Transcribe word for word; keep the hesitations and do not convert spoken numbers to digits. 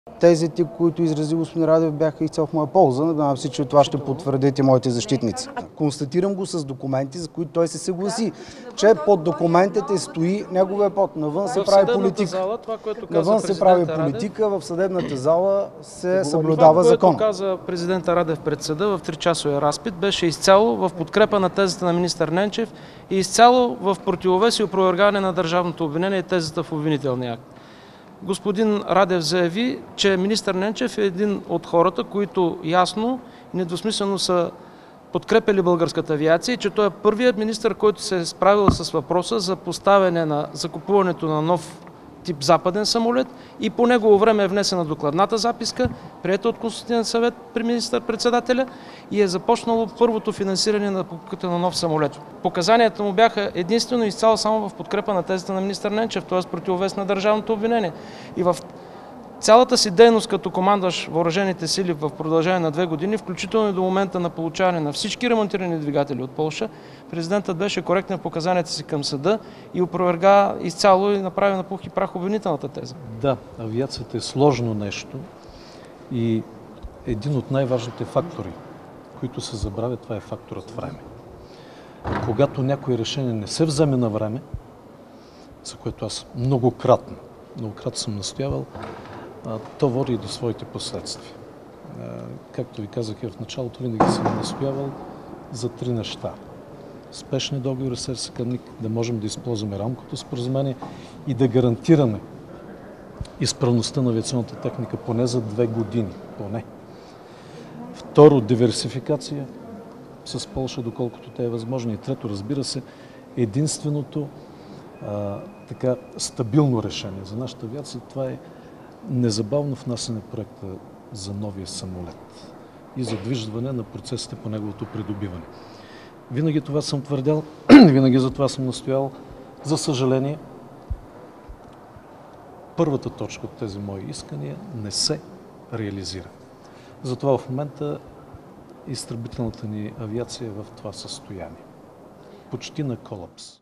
Тезите, които изрази господин Радев, бяха изцяло в моя полза. Надявам се, че това ще потвърдите моите защитници. Констатирам го с документи, за които той се съгласи, че под документите стои неговия под. Навън се прави политика. Навън се прави политика, в съдебната зала се съблюдава закон. Това, което каза президента Радев пред съда в тричасовия разпит, беше изцяло в подкрепа на тезата на министър Ненчев и изцяло в противовес и опровергаване на държавното обвинение и тезата в обвинителния акт. Господин Радев заяви, че министър Ненчев е един от хората, които ясно и недвусмислено са подкрепили българската авиация и че той е първият министър, който се е справил с въпроса за поставяне на закупуването на нов тип западен самолет и по негово време е внесена докладната записка, приета от Консултативен съвет при министър-председателя и е започнало първото финансиране на покупката на нов самолет. Показанията му бяха единствено и изцяло само в подкрепа на тезата на министър Ненчев, т.е. противовес на държавното обвинение. И в цялата си дейност като командващ въоръжените сили в продължение на две години, включително и до момента на получаване на всички ремонтирани двигатели от Полша, президентът беше коректен в показанията си към съда и опроверга изцяло и направи на пух и прах обвинителната теза. Да, авиацията е сложно нещо и един от най-важните фактори, които се забравят, това е факторът време. Когато някое решение не се вземе на време, за което аз многократно, многократно съм настоявал, то води и до своите последствия. Както ви казах и в началото, винаги съм настоявал за три неща. Спешни договори с РСК-ник, да можем да използваме рамковото споразумение и да гарантираме изправността на авиационната техника поне за две години. Поне. Второ, диверсификация с Полша, доколкото тя е възможно. И трето, разбира се, единственото а, така стабилно решение за нашата авиация, това е незабавно внасяне проекта за новия самолет и задвижване на процесите по неговото придобиване. Винаги това съм твърдял, винаги за това съм настоял. За съжаление, първата точка от тези мои искания не се реализира. Затова в момента изтребителната ни авиация е в това състояние. Почти на колапс.